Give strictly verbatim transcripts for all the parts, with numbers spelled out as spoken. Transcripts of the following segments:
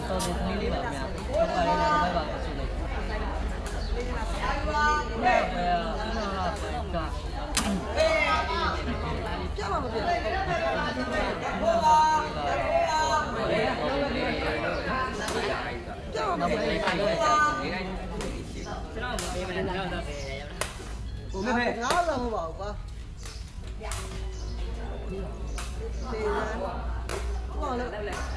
တော်တယ်ကလေးလေးပါဗျာဟုတ်ပါလေတော့ဘိုက်ပါဆိုလို့ဘယ်ဘယ်ကပြမမပြဘောပါကျောင်းမပြေးခိုင်းတယ်ကျွန်တော်မပြေးမနဲ့တော့တော့ဘုမေဖေငါတော့မဟုတ်ပါဘူးကွာတေးရန်ဟောလို့လက်လက်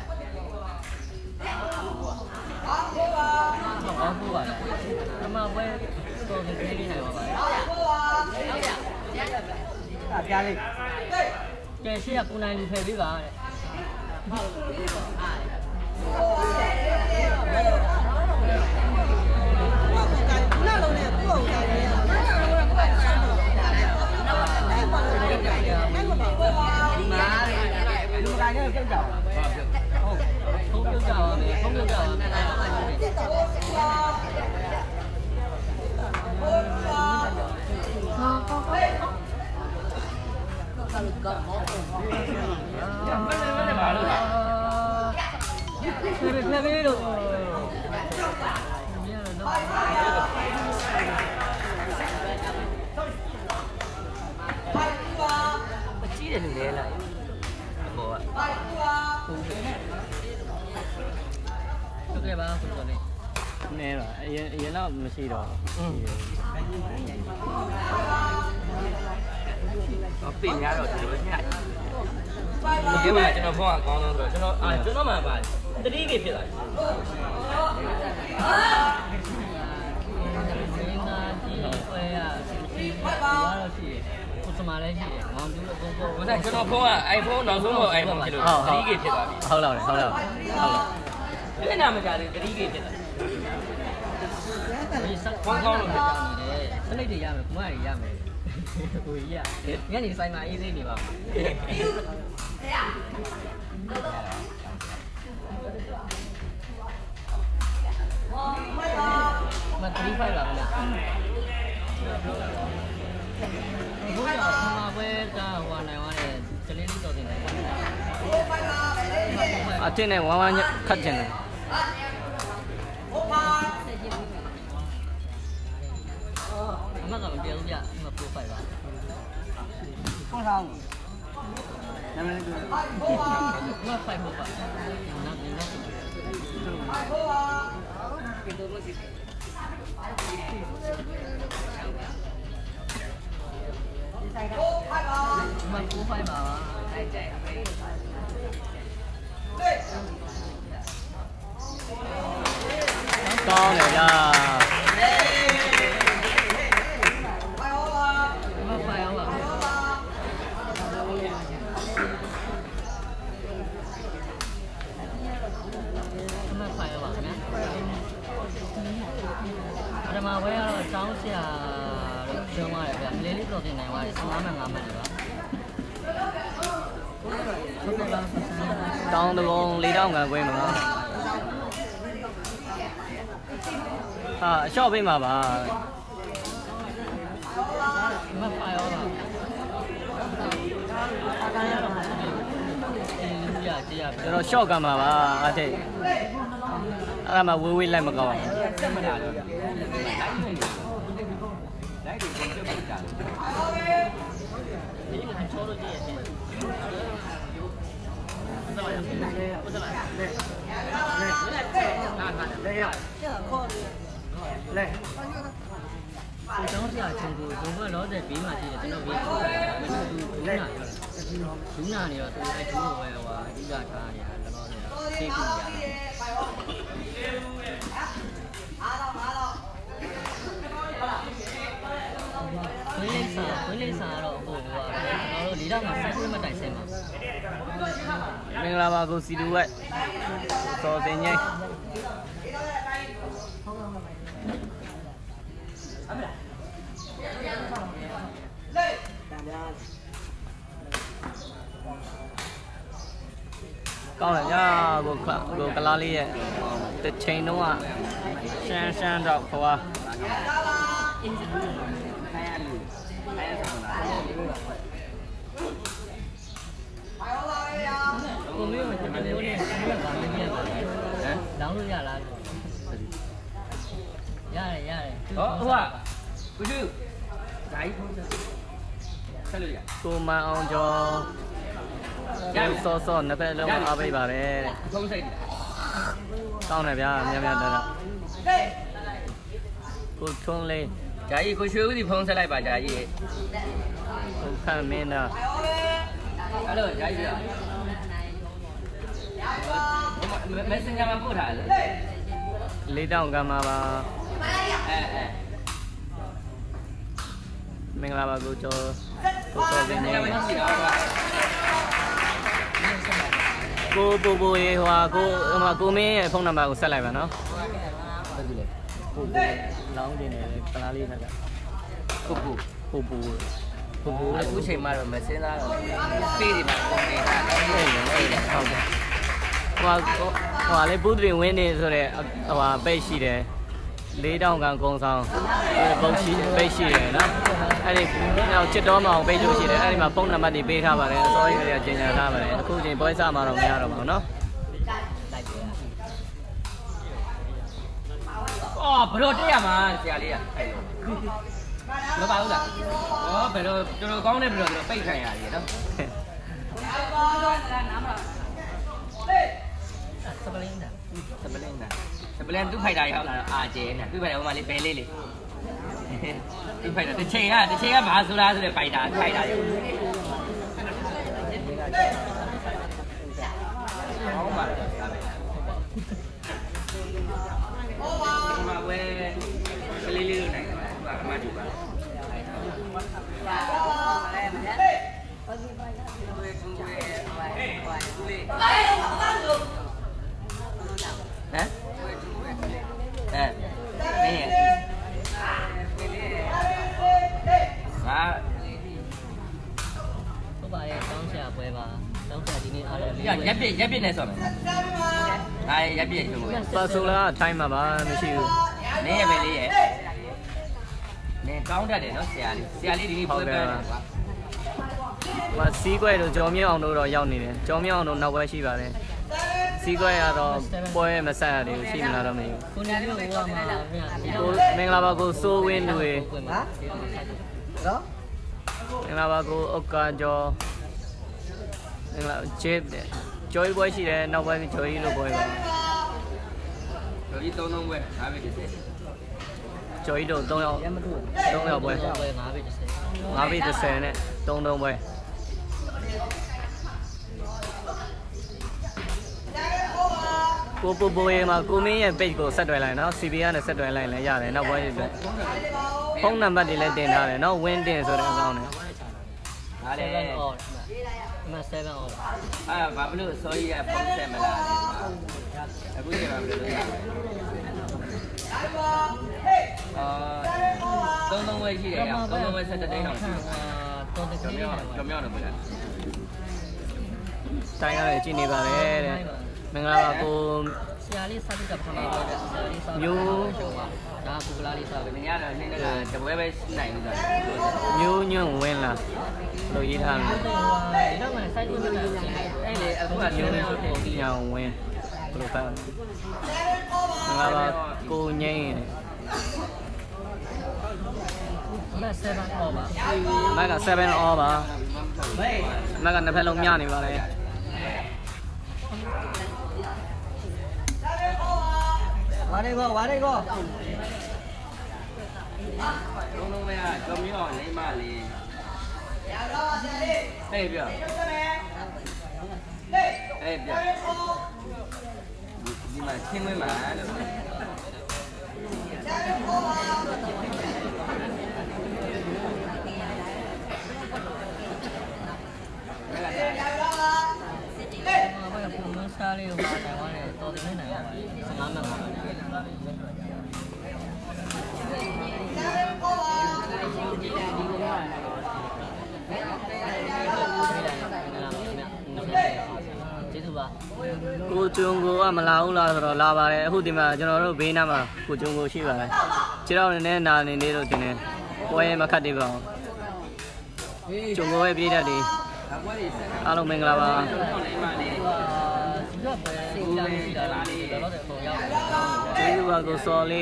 ဘာဘောပါဘာဘောပါလဲအမဘယ်တော်ကလေးလေးနိုင်ပါပါလဲဘောပါဟုတ်ရရရတယ်ဗျာပြားလေးကဲရှေ့ကကိုနိုင်လူဖယ်ပေးပါတဲ့ဟုတ်ပြီပေါ့အားနားလုံးနဲ့ကိုယ်ကိုယ်တိုင်းရအောင်လူကလည်းပြုတ်ကြပါဟုတ်ပြုတ်ကြပါမယ်ဟုတ်ပြုတ်ကြပါမယ်ဟာကောကောကာလူကမောရမနေမနေပါလို့ဖေဖေဖေလို့မြင်ရတော့အကြီးတယ်လူလဲလိုက်ဘောကဟုတ်ကဲ့ပါဆိုတော့ねနဲပါအရင်အရင်တော့မရှိတော့ဘူးပြင်ရတော့ဒီလိုညက်ဒီမှာကျွန်တော်ဖုန်းအကောင်းဆုံးဆိုတော့ကျွန်တော်အာကျွန်တော်မှပါတတိကိဖြစ်လာတယ်ကိုစမားလည်းရှိတယ်။မောင်ကျူးအကုန်ကုန်။ကျွန်တော်ဖုန်းက iPhone နောက်ဆုံးတော့ iPhone ဖြစ်လို့တတိကိဖြစ်သွားပြီ။ဟုတ်လားဟုတ်လားဟုတ်လား။ဒီနာမကြတယ်တတိကိဖြစ်တာ။ဒီစက်ကောင်းကောင်းလို့ဖြစ်ကြနေတယ်။စနိတ်တွေရမယ်၊ကုမတွေရမယ်။ကိုကြီးရ။ညနေဆိုင်မှာအေးစိနေပါ့။မတ်ရီဖိုင်လာမလားဘုရားမှာပဲကဟိုနိုင်သွားတယ်ကျလင်းတော်တင်တယ်အတင်းနဲ့ဝမ်းဝမ်းခတ်ကျင်တယ်အမကမပြောဘူးဗျအမပရိုဖိုင်ပါဆောင်းဆောင်းနာမည်ကမဖိုင်ဟုတ်ပါနာမည်ကဟုတ်ပါဒီလိုမရှိမကူဖိုင်ပါတိုက်ကြိုက်ကောင်းတယ်လားမဖိုင်အောင်ပါမဖိုင်အောင်ပါနော်ပထမဘွဲကတော့ကျောင်းဆရာလို့ပြောရတယ်ဗျ။လေးလေးတော်တင်နိုင်သွားတယ်ဆယ်၅မှတ်၅မှတ်လေပါ။တောင်းတကုံ၄တောင်းကန်ခွဲမှာဟာအလျှော့ပေးမှာပါမဖာရောပါကျွန်တော် short ကမှာပါအဲ့ဒါအဲ့ဒါမှဝေးဝေးလိုက်မကောင်းဘူးတက်မတာလို့လိုက်တွေပုံပြပြကြတယ်ဒီမှာချောလို့ကြည့်ရတယ်ဟုတ်ပါရဲ့ဟုတ်ပါရဲ့ဟုတ်ပါရဲ့လဲရခေါ်လဲကျွန်တော်ကြာချင်းကိုဘုံဘလောတဲ့ဘေးမှာရှိတယ်ကျွန်တော်ဘေးကိုလဲဒူးနာနေတော့သူအဲဒူးကိုပဲဟိုအဓိကထားနေတာကျွန်တော်လည်းသိကူရတယ်အားတော့အားတော့ဝင်းလေးစာဝင်းလေးစာတော့ဟိုဟိုကျွန်တော်တို့လေးတော့မှာဆက်စစ်မတိုင်ဆင်းပါမင်္ဂလာပါကိုစီတူဝက်စော်စင်ကြီးကောင်းတယ်ညာကိုကိုကလားလေးရဲ့တစ်ချိန်တုန်းကရှမ်းရှမ်းတော့ခွာကိုမေးကကျွန်တော်လေးနဲ့ဆက်ရပါလိမ့်မယ်ဟမ်လာလောင်းလို့ရလားရတယ်ရတယ်ဟောဟိုကကိုကျူဓာတ်ဖုန်းဆက်လို့ရကိုမအောင်ကျော်ရစောစောနှစ်ဖက်လုံးအားပေးပါပဲဖုန်းစိတ်ကောင်းတယ်ဗျာများများတော့ကိုထုံးလေးဂျာကြီးကိုရွှေဦးစီဖုန်းဆက်လိုက်ပါဂျာကြီးကိုခန့်မင်းတော့အဲ့လိုဂျာကြီးမက်ဆင်ဂျာမှာပို့ထားတယ်လေးတောင်ကမှာပါအဲအဲမင်္ဂလာပါကိုကျော်ကိုစောစင်းနေကိုပူပူရေဟိုဟာကိုဟိုမှာကိုမင်းရဲ့ဖုန်းနံပါတ်ကိုဆက်လိုက်ပါနော်ဟုတ်ပြီလေကိုပူလောင်းတင်တယ်ကလားလေးနဲ့ကိုပူကိုပူကိုပူအခုချိန်မှာတော့မစင်းသားတော့ပေးဒီမှာပုံနေတာအဲ့ဒါအဲ့ဒါဟုတ်တယ်ဟိုဟိုလေပူဒရင်ဝင်းနေဆိုတဲ့ဟိုဟာပိတ်ရှိတယ်လေးတောင်ကန်ကုန်းဆောင်ပုံရှိပိတ်ရှိတယ်နော်အဲ့ဒီနောက်ချစ်တော်မအောင်ပိတ်လို့ရှိတယ်အဲ့ဒီမှာဖုန်းနံပါတ်တွေပေးထားပါတယ်အစောကြီးကလေးကညင်ထားပါတယ်အခုချိန်ပွဲစားမှာတော့မရတော့ပါဘူးနော်အော်ဘယ်လိုတက်ရမှာဆရာလေးကမပါဘူးလားဟောဘယ်လိုတော်တော်ကောင်းတယ်ဘယ်လိုပိတ်ခံရတယ်နော်စပလင်းတာစပလင်းတာစပလင်းသူ့ဖိုက်တာရောက်လာတော့အာကျဲနေသူ့ဖိုက်တာဟိုမှာလေးပဲလေးလေးသူ့ဖိုက်တာတစ်ချိန်ကတစ်ချိန်ကဘာဆိုလားဆိုတဲ့ဖိုက်တာဖိုက်တာရောဟောပါမှာဝဲကလေးလေးလိုနိုင်ပါအမှတ်တူပါဟမ်အဲမင်းဟာဟုတ်ပါရဲ့တောင်းဆရာပွဲပါတောင်းဆရာဒီနေ့အားလုံးရရက်ပြည့်ရက်ပြည့်နဲ့ဆိုမယ်အဲရက်ပြည့်ဆိုမယ်ပါဆိုလားထိုင်းမှာပါမရှိဘူးနင်းရပဲလေးရဲ့နင်းကောင်းတတ်တယ်နော်ဆရာလေးဆရာလေးဒီနေ့ပွဲပဲကွာဟိုစီးကွဲတို့ကြော်မြအောင်တို့တော့ရောက်နေတယ်ကြော်မြအောင်တို့နောက်ပွဲရှိပါတယ်စီးကွဲရတော့ပွဲမဆက်ရတယ်ရှိမလားတော့မသိဘူးကိုနေတို့ဟိုမှာကိုမင်္ဂလာပါကိုစိုးဝင်းတွေဟာနော်မင်္ဂလာပါကိုဥက္ကာကျော်မင်္ဂလာချစ်ကျော်ကြီးပွဲရှိတယ်နောက်ပွဲကျော်ကြီးလို့ပွဲပါကျော်ကြီးသုံးသုံးပွဲငါးပဲတစ်စက်ကျော်ကြီးတို့သုံးယောက်သုံးယောက်ပွဲငါးပဲတစ်စက်ငါးပဲတစ်စက်နဲ့သုံးသုံးပွဲကိုပူပူရေမှာကိုမင်းရဲ့ page ကိုဆက်တွယ်လိုက်နော် C B ကနေဆက်တွယ်လိုက်လည်းရတယ်နောက်ပွဲတွေအတွက်ဖုန်းနံပါတ်တွေလည်းတင်ထားတယ်နော် win တင်ဆိုတဲ့အကောင့်နဲ့ဒါလည်းအော်ဒီမှာ7 အော်အာဘာဘလို့စောကြီးကဖုန်းဆက်မလားအခုချိန်မှာဘယ်လိုလုပ်ရလဲအာသုံးသုံးဝဲရှိတယ်ရောသုံးသုံးဝဲဆက်တဲ့တိတ်အောင်ရှိတယ်သုံးတဲ့ကြောင်မြောက်ကြောင်မြောက်တော့ဘယ်လဲတိုင်းရတယ်ကြည့်နေပါလေတဲ့မင်္ဂလာပါကိုဆရာလေးစားပြီးတော့ပထမတော့ဆရာလေးစားမျိုးဒါကူကလာလေးစားပဲနေရတော့နေ့ကတပွဲပဲနိုင်လို့ဆိုတာမျိုးညွန့်ဝင်းလာလို့ရေးထားတယ်ဒီတော့မှစိုက်လို့ရတယ်အဲ့လေအခုကမျိုးညွန့်ဝင်းဘယ်လိုဖတ်မင်္ဂလာပါကိုငိမ့်နေမက်7 အော်ပါမက်က7 အော်ပါမက်ကနှစ်ဖက်လုံးမြနေပါလေဝါရေကောဝါရေကောလုံးလုံးမရကြောင်မြောက်လိမ့်မလေးဟေးပြဟေးပြဒီမှာချင်းဝဲမှာလို့စားလေးကိုတိုင်ဝမ်နဲ့တော်တယ်နိုင်ပါပါတယ်။ငါးမှတ်ပါပါတယ်။ကျေးဇူးပါ။ကိုကျွန်းကိုကမလာဘူးလားဆိုတော့လာပါတယ်။အခုဒီမှာကျွန်တော်တို့ဘေးနားမှာကိုကျွန်းကိုရှိပါတယ်။ခြေတော်နဲ့နာနေနေလို့တင်နေ။ပွဲမခတ်သေးပါဘူး။ကျွန်းကိုရဲ့ပြည်သက်တွေအားလုံးမင်္ဂလာပါ။ဒီကပွဲစီလာလေးရှိတာလား။တော့တော့ပုံရောက်ကကိုစော်လေး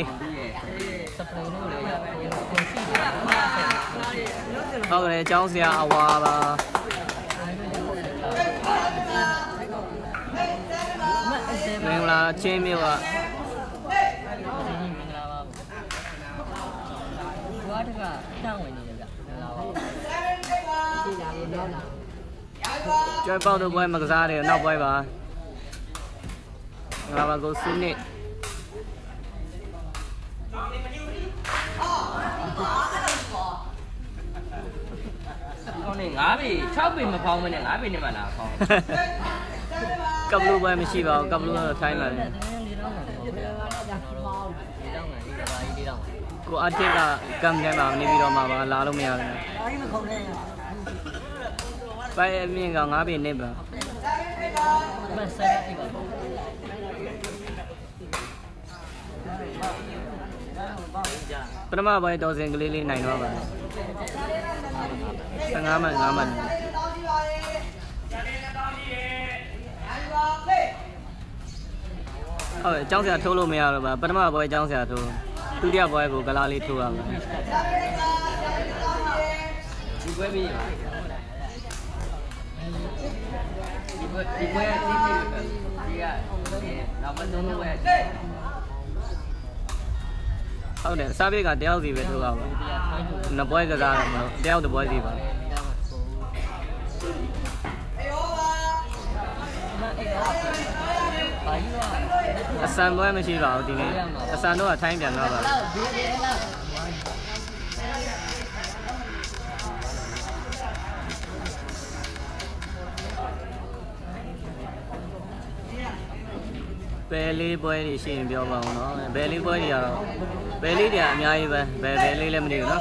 ဟုတ်ကဲ့အကြောင်းဆရာအဝါပါမင်္ဂလာချင်းမြို့ကဘာတကတောင်းဝင်နေကြကျွဲပေါက်တို့ပွဲမကစားတယ်နောက်ပွဲပါငါပါကိုစုနစ်ကောင်းနေငါးပေ၆ပေမဖောင်းမနဲ့ငါးပေနဲ့မှလာဖောင်းကပ်လို့ပဲမရှိပါဘူးကပ်လို့တော့ထိုင်းလာတယ်ကိုအထက်ကကမ်ထဲမှာနေပြီးတော့မှပါလာလို့မရဘူးပဲအမြင့်ကငါးပေနေပါပထမပိုင်းတော်စင်ကလေးလေးနိုင်တော့ပါဆယ်ငါးမှတ်ငါးမှတ်ဟုတ်အကြောင်းဆရာထိုးလို့မရတော့ပါပထမပွဲအကြောင်းဆရာထိုးဒုတိယပွဲကိုကလားလေးထိုးရမှာဒီပွဲပြီးဒီပွဲဒီပွဲဒီပွဲဒီကနောက်မှသုံးလို့ပဲဟုတ်တယ်စားပြေကတယောက်စီပဲထိုးရမှာနှစ်ပွဲကစားတယ်မဟုတ်တယောက်တစ်ပွဲစီပါအစံပွဲမရှိပါဘူးဒီနေ့အစံတော့ထိုင်းပြန်တော့ပါဘယ်လေးပွဲတွေရှိရင်ပြောပါဦးနော်ဘယ်လေးပွဲတွေကတော့ဘယ်လေးတွေအများကြီးပဲဘယ်ဘယ်လေးလည်းမသိဘူးနော်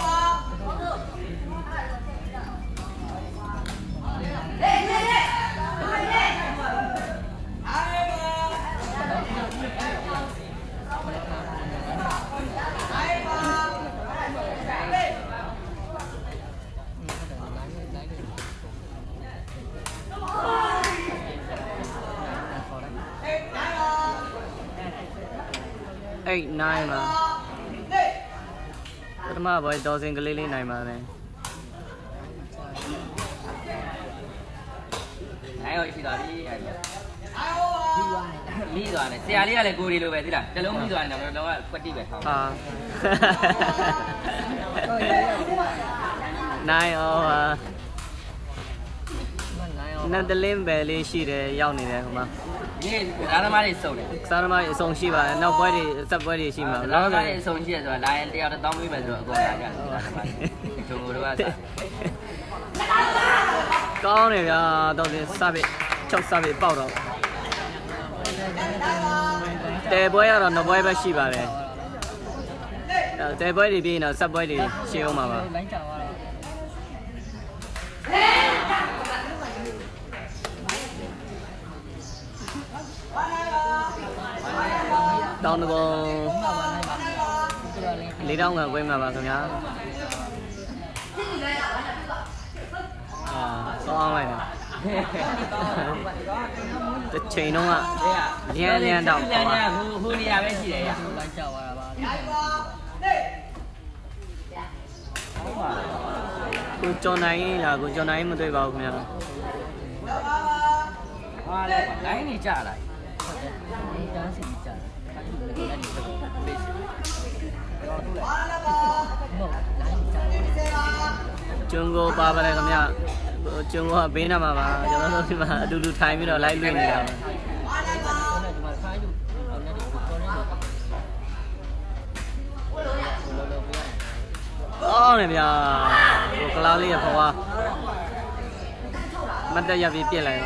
eight nine ပါပထမပွဲတော်စင်ကလေးလေးနိုင်ပါတယ်နိုင်ရောရှိသွားပြီအဲ့ဒါပြီးသွားတယ်ဆရာလေးကလည်းကိုရီလိုပဲသိလားတလုံးပြီးသွားတယ်တော့တော့ကွက်တိပဲထောင်းဟာနိုင်ရောပါနတ်တလင်းပဲလေးရှိတယ်ရောက်နေတယ်ဟိုမှာဒီစားသမားတွေစုံတယ်စားသမားတွေအစုံရှိပါတယ်နောက်ပွဲတွေစက်ပွဲတွေရှိမှာစားသမားတွေအစုံရှိရဆိုတာလာရင်တယောက်တစ်တောင်းပေးမယ်ဆိုတော့အကုန်လာကြတယ်ဂျုံတို့ကစားကောင်းတယ်ဗျာတော့ဒီစပစ်ချုပ်စပစ်ပေါက်တော့တဲပွဲကတော့နှစ်ပွဲပဲရှိပါတယ်တဲပွဲတွေပြီးရင်တော့စက်ပွဲတွေရှင်းအောင်ပါပါတောင်းတကောလေးတောင်းကဝဲမှာပါခင်ဗျာအာဆောင်းလိုက်တယ်တချိန်တော့ကလျန်းလျန်းတော့ဟိုဟိုနေရာပဲရှိတယ်ရလိုက်ကြောက်ရတာပါကိုကျော်နိုင်လားကိုကျော်နိုင်မတွေ့ပါဘူးခင်ဗျာဟာလေလိုင်းနေကြလိုက်ဒီတန်းစီကြကျွန်းကိုပါပါတယ်ခင်ဗျကျွန်းကိုကဘေးနားမှာပါကျွန်တော်တို့ဒီမှာအတူတူထိုင်ပြီးတော့လိုက်လွှင့်နေတာပါအော်နေဗျာဟိုကလားလေးရဖွာမတ်တက်ရပြီးပြစ်လိုက်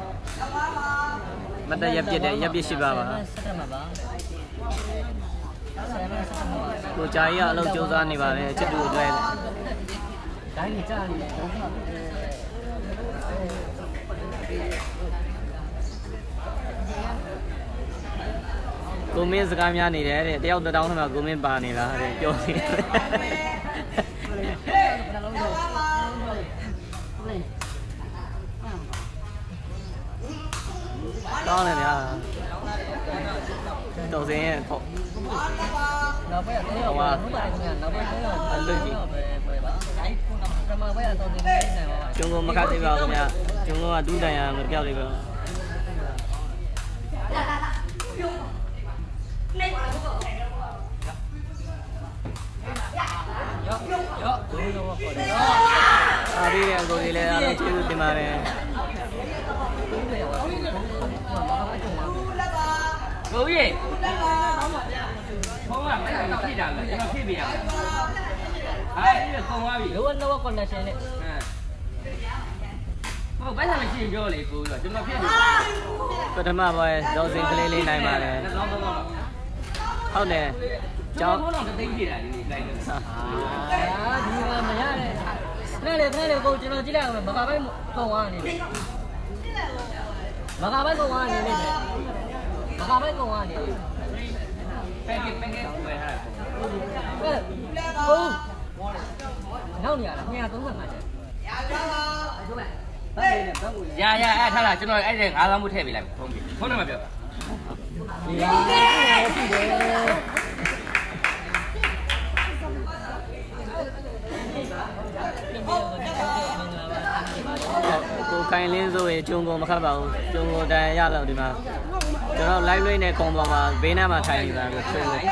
မတ်တက်ရပြစ်တယ်ရပြစ်ရှိပါပါကိုကြာကြီးကအလုပ်ကြိုးစားနေပါတယ်ချစ်တူအတွက်တိုင်းနေကြနေတယ်ကိုမင်းစကားများနေတယ်တဲ့တယောက်တစ်တောင်းထဲမှာကိုမင်းပါနေလားတဲ့ပြောနေတယ်ကောင်းတယ်ဗျာတော်စင်းရဲ့ပေါ့နောက်ပိုင်းကတော့ဘာမှမလုပ်ဘူးနောက်ပိုင်းကတော့အလုပ်ကြီးပဲပဲပါပထမပိုင်းကတော့ဒီနေ့နိုင်ပါပါကျုံကိုမခတ်သေးပါဘူးခင်ဗျကျုံကဒူးတန်ရမပြောက်သေးပါဘူးရောရောဒိုးရောပေါ့လေအားပြီးတဲ့ကိုလေးလည်းအားလုံးကျေးဇူးတင်ပါတယ်ကိုကြီးဘုံကမင်းကဖြစ်တာလေကျွန်တော်ဖြစ်ပြရမယ်အဲ့ဒီကုံသွားပြီလောကတော့ connection နဲ့ဟုတ်ဘယ်နဲ့မရှိပြောလေကိုကြီးကျွန်တော်ဖြစ်ပြီပထမပွဲဒေါ်စင်ကလေးလေးနိုင်ပါတယ်ဟုတ်တယ်ကျောင်းဘုံတော့သိသိတာဒီနေ့လိုက်လို့အာဒီမှာမရတယ်နဲ့လေနဲ့လေကိုကျွန်တော်ကြည့်လိုက်အောင်မကပိုင်းကုံသွားနေတယ်မကပိုင်းကုံသွားနေနေတယ်မကပိုင်းကုံသွားနေတယ်ပဲကပဲကဝယ်ထားတယ်ဟုတ်နောက်နေရလားနှစ်သုံးဆယ်ငါးချက်ရရအဲ့ထားလားကျွန်တော်အဲ့ဒါငါးလောင်းမှုထည့်ပေးလိုက်ဟုတ်ပြီဖုန်းနံပါတ်ပြောဒီလားရှိတယ်ကိုခိုင်လင်းဆိုရင်ကျုံကိုမခတ်ပါဘူးကျုံကိုတန်ရတော့ဒီမှာကျွန်တော် live လေးနဲ့ခုံပေါ်မှာဘေးနားမှာထိုင်နေတာကိုကျုံကို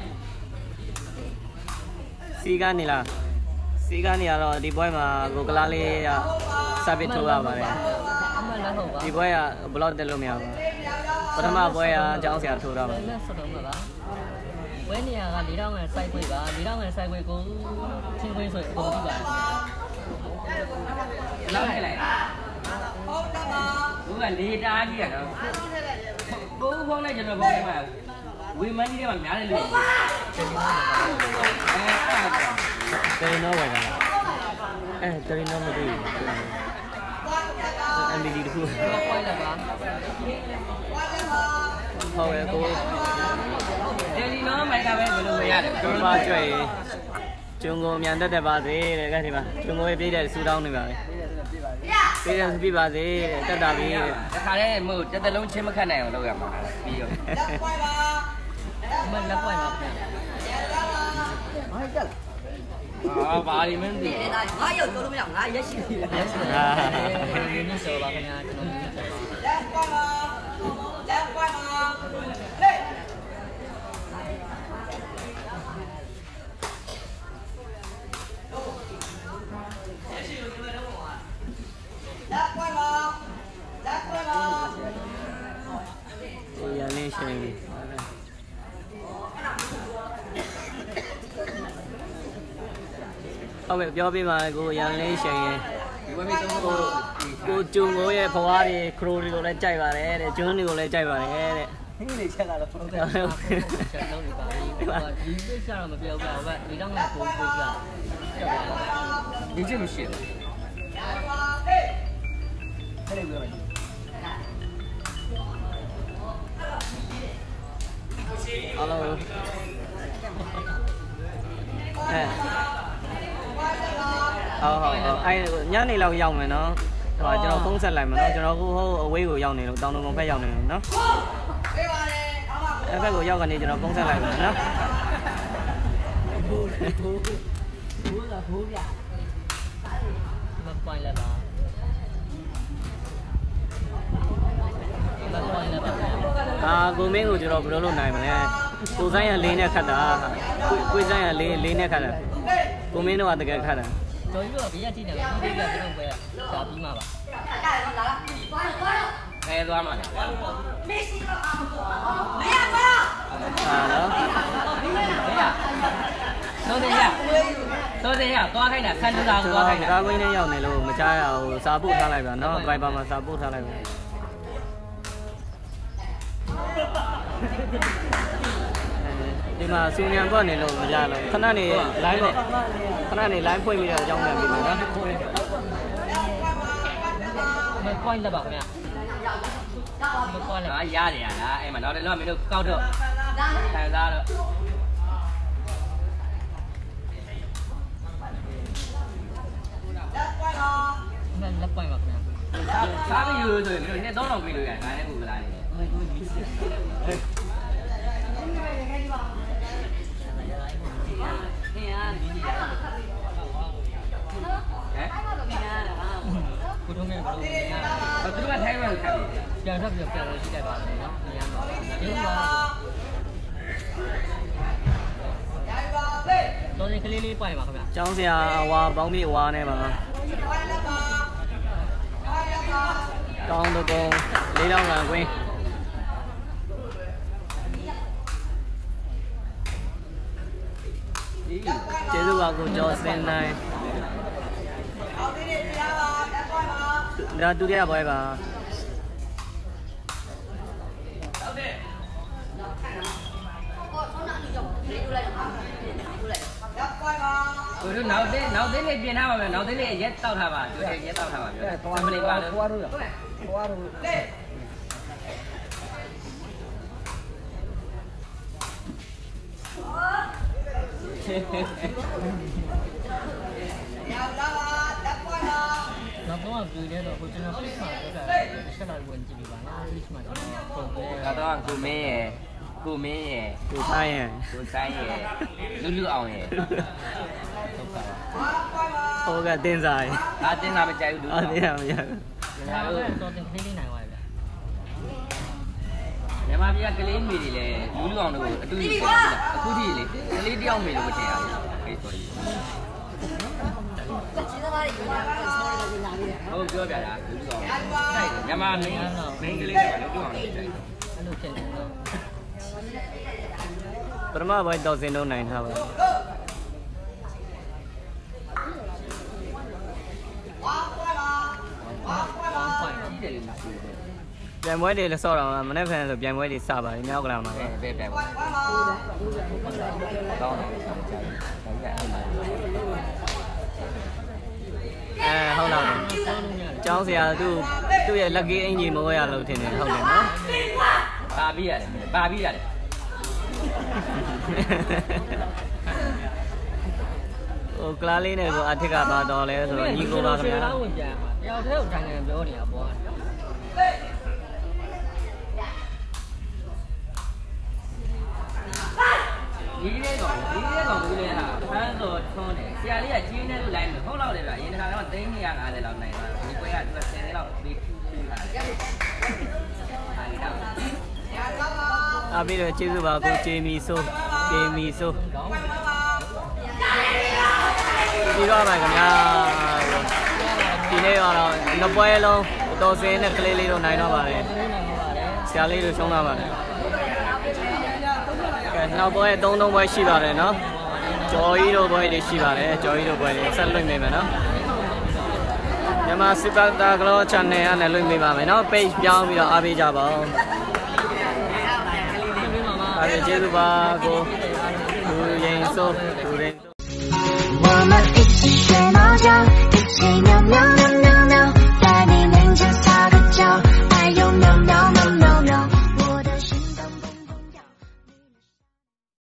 စီကနေလားစီကနေရတော့ဒီပွဲမှာကိုကလားလေးကစပစ်ထိုးရပါတယ်ဒီပွဲကဘလော့တက်လို့မရဘူးပထမပွဲကအကြောင်းဆရာထိုးတာပါဝဲနေရက၄တောင်းငယ်စိုက်ခွေပါ၄တောင်းငယ်စိုက်ခွေကိုချင်းခွေဆိုပုံကြည့်ပါလောက်လိုက်လိုက်ဟုတ်ကဲ့ပါဘုကလေတားကြီးရတော့ကိုဖုန်းနဲ့ကျွန်တော်ဖုန်းမှာဝေမန်းကြီးတွေမှာများတယ်လို့အဲတယ်ရီနောဝယ်တာအဲတယ်ရီနောမသိဘူး em đi đi được không? Quay lại bạn. Thôi cô. Đây đi nó mày ra bên vừa rồi à? Chúng ba chơi. Chúng cô nhận tất cả ba gì để cái gì mà? Chúng cô biết để su đông này mà. Biết là biết ba gì tất cả biết. Cái khá đấy mù chắc là lúc trên mất khăn này mà đâu gặp mà. Đi rồi. Mình đã quay mà. À, bà đi mình đi. Nói vô tôi mới làm lại yes gì. Yes. À, mình sợ bà nhà cho nó. Dạ quay mà. Dạ quay mà. Đi. Dạ quay mà. Dạ quay mà. Ôi lên xem. Không biết cho bên mà cô dàn lấy xe cô cô chung cô ye phá đi crew đi cô lấy chạy vào đấy để chung đi cô lấy chạy vào đấy đấy cái này chắc là không thể đâu đi bà đi đi sao mà biểu bảo vậy đi đang là cô cô cả đi chứ mà xỉu cái này vừa rồi alo à ờ ờ ai nhớ này lâu dòng này nó rồi cho nó không xanh lại mà nó cho nó cũng quấy của dòng này tao nó không phải dòng này nó cái của dòng gần đi cho nó không xanh lại mà nó quay lại bà à cô mấy người cho nó bữa lúc này mà nè cô dây là lấy nè khát đã cô dây là lấy lấy nè khát đã cô mấy nó ăn được cái khát đã rồi vừa bây giờ chị nào không biết là cái đồng về trả phí mà bà nghe ra mà à đó đấy à tôi đây à tôi đây à có cái là khăn ra có cái là cái này dòng này luôn mà trai nào sao bút ra lại và nó vài ba mà sao bút ra lại đi mà siêu nhang có này luôn mà ra rồi khán này lái rồi khán này lái quay bây giờ trong này bị nó mình quay là bảo mẹ mình quay là giá thì à em mà nói đấy nó mới được cao được thành ra được mình lắp quay mặt nè sao bây giờ rồi nên đó là vì người này này cũng là ပြန်ထွက်ပြီးပြန်လို့ရှိလိုက်ပါမယ်နော်။ပြန်တော့ဒီမှာတော့ဒီကလေးလေးပိုင်ပါခင်ဗျာ။ကျောင်းဆရာဝါပေါင်းပြီးဝါနေပါကောင်းတော့ကောင်းလေးလောင်းလာကွင်းကျေးဇူးပါကိုကျော်စင်နိုင်ဒါဒုတိယပွဲပါကိုတို့နောက်သိနောက်သိလေးပြင်ထားပါမယ်နောက်သိလေးရက်တောက်ထားပါသူရက်တောက်ထားပါပြောတယ်မလေးပါလို့သွားလို့ရသွားလို့နောက်တော့ကြည့်ရတော့ကိုကျွန်တော်ဖိတ်မှာတော့ဆက်လာဝင်ကြည့်ပါလားဖိတ်မှာကျွန်တော်ပုံပဲကတော့ကိုမင်းရဲ့ကိုမင်းရဲ့ကိုဆိုင်ရဲ့ကိုဆိုင်ရဲ့လူလူအောင်ရဲ့ဟုတ်ပါဟိုကတင်းစားရဲ့အာတင်းစားမကြိုက်ဘူးလူအာတင်းစားမကြိုက်ဘူးငါတို့တော့တင်ခလေးလေးနိုင်သွားပြီဗျမြန်မာပြည်ကကလေးမေတွေလည်းလူလူအောင်တို့အတူတူပြန်ပြီလားအခုထိလေကလေးတယောက်မေလို့မထင်ရဘူးဟေး sorry ဟုတ်ပြောပြတာလူလူအောင်တိုက်တယ်မြန်မာမင်းမင်းကလေးတွေကလူလူအောင်တိုက်တယ်အဲ့လိုဖြစ်နေတော့ပထမပိုင်းတော့စင်တော့နိုင်ထားပါပြန်ပွဲတွေလည်းဆော့တော့မနေ့ကဆိုပြန်ပွဲတွေစပါတယ်မြောက်ကလာမှာပဲပဲပြန်ပွဲကောင်းတယ်ဆောင်းကြတယ်ဆောင်းကြအဲ့မှာအဲဟုတ်လားကျောင်းဆရာသူ့သူ့ရဲ့လက်ကြီးအင်ဂျီမိုးရလို့ထင်တယ်ဟုတ်တယ်နော်ပါပြီးရတယ်ပါပြီးရတယ်ဟိုကလားလေးနဲ့ကိုအထက်ကပါတော့လဲဆိုတော့ညီကိုပါခင်ဗျာတယောက်တည်းကိုထိုင်နေပြောနေတာပေါ့ဒီလေးကောင်ဒီလေးကောင်ဒီလေးဟာဖမ်းတော်ထွန်းတယ်ဆရာလေးကကြီးနေလို့လိုက်မယ်ဟုတ်တော့လေဗျအရင်တစ်ခါတော့သိန်း၂၅၀လောက်နိုင်သွားဒီပွဲကသူကဆယ်လောက်ပြီးပြီးလာတယ်အားပြီးတော့ကျေးဇူးပါကိုဂျေမီဆိုဂျေမီဆိုပြီးတော့ပါခင်ဗျာဒီနေ့ကတော့နှစ်ပွဲလုံးတော်စင်းနဲ့ကလေးလေးတို့နိုင်တော့ပါတယ်ဆရာလေးတို့ရှုံးလာပါတယ်ကဲနောက်ပွဲသုံးသုံးပွဲရှိပါတယ်နော်ကျော်ကြီးတို့ပွဲတွေရှိပါတယ်ကျော်ကြီးတို့ပွဲတွေဆက်လွှင့်ပေးမယ်နော်မြန်မာစပါတာကလော channel ကနေလွှင့်ပေးပါမယ်နော် page ပြောင်းပြီးတော့အားပေးကြပါဦးအားပေးကျေးဇူးပါကိုလူရင်ဆိုလူရင်我们一起学猫叫，一起。